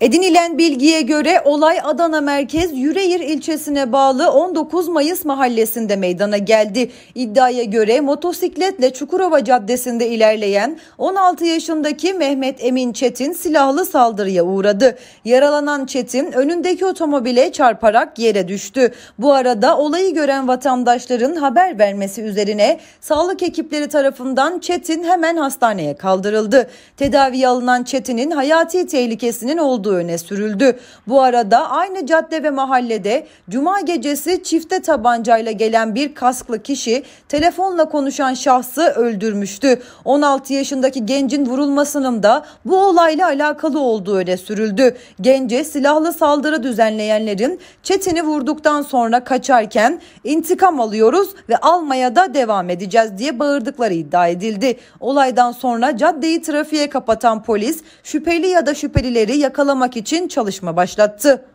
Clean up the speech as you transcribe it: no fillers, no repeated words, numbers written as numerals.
Edinilen bilgiye göre olay Adana merkez Yüreğir ilçesine bağlı 19 Mayıs mahallesinde meydana geldi. İddiaya göre motosikletle Çukurova Caddesi'nde ilerleyen 16 yaşındaki Mehmet Emin Çetin silahlı saldırıya uğradı. Yaralanan Çetin önündeki otomobile çarparak yere düştü. Bu arada olayı gören vatandaşların haber vermesi üzerine sağlık ekipleri tarafından Çetin hemen hastaneye kaldırıldı. Tedaviye alınan Çetin'in hayati tehlikesinin olduğu öne sürüldü. Bu arada aynı cadde ve mahallede cuma gecesi çifte tabancayla gelen bir kasklı kişi telefonla konuşan şahsı öldürmüştü. 16 yaşındaki gencin vurulmasının da bu olayla alakalı olduğu öne sürüldü. Gence silahlı saldırı düzenleyenlerin Çetin'i vurduktan sonra kaçarken intikam alıyoruz ve almaya da devam edeceğiz diye bağırdıkları iddia edildi. Olaydan sonra caddeyi trafiğe kapatan polis şüpheli ya da şüphelileri yakalamak için çalışma başlattı.